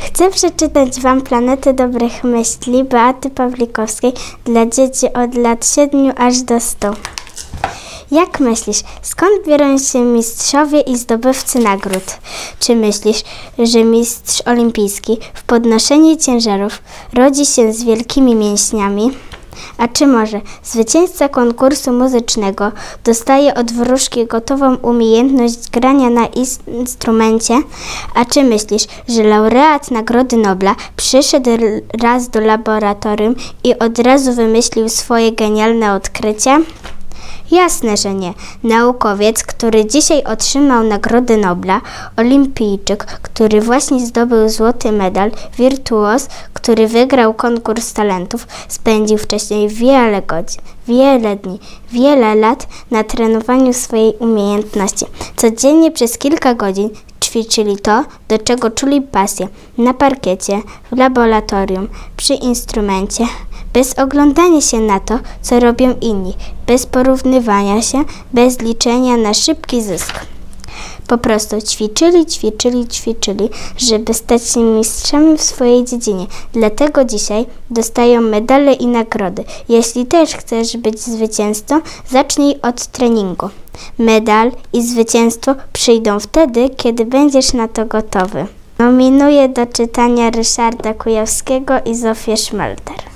Chcę przeczytać Wam Planetę Dobrych Myśli Beaty Pawlikowskiej dla dzieci od lat 7 aż do 100. Jak myślisz, skąd biorą się mistrzowie i zdobywcy nagród? Czy myślisz, że mistrz olimpijski w podnoszeniu ciężarów rodzi się z wielkimi mięśniami? A czy może zwycięzca konkursu muzycznego dostaje od wróżki gotową umiejętność grania na instrumencie? A czy myślisz, że laureat Nagrody Nobla przyszedł raz do laboratorium i od razu wymyślił swoje genialne odkrycie? Jasne, że nie. Naukowiec, który dzisiaj otrzymał Nagrodę Nobla, olimpijczyk, który właśnie zdobył złoty medal, wirtuoz, który wygrał konkurs talentów, spędził wcześniej wiele godzin, wiele dni, wiele lat na trenowaniu swojej umiejętności. Codziennie przez kilka godzin ćwiczyli to, do czego czuli pasję, na parkiecie, w laboratorium, przy instrumencie, bez oglądania się na to, co robią inni, bez porównywania się, bez liczenia na szybki zysk. Po prostu ćwiczyli, żeby stać się mistrzami w swojej dziedzinie. Dlatego dzisiaj dostają medale i nagrody. Jeśli też chcesz być zwycięzcą, zacznij od treningu. Medal i zwycięstwo przyjdą wtedy, kiedy będziesz na to gotowy. Nominuję do czytania Ryszarda Kujawskiego i Zofię Szmelter.